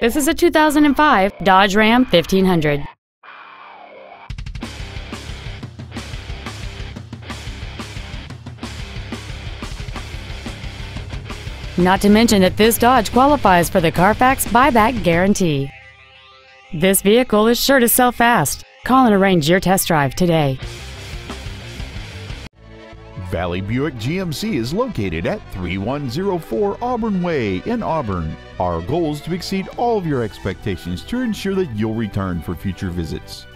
This is a 2005 Dodge Ram 1500. Not to mention that this Dodge qualifies for the Carfax buyback guarantee. This vehicle is sure to sell fast. Call and arrange your test drive today. Valley Buick GMC is located at 3104 Auburn Way in Auburn. Our goal is to exceed all of your expectations to ensure that you'll return for future visits.